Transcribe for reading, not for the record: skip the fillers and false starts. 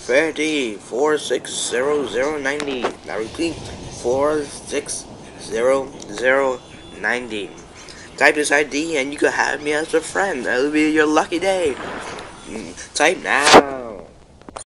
Freddy 460090. Now repeat, 460090. Type this ID and you can have me as a friend. That'll be your lucky day. Type now.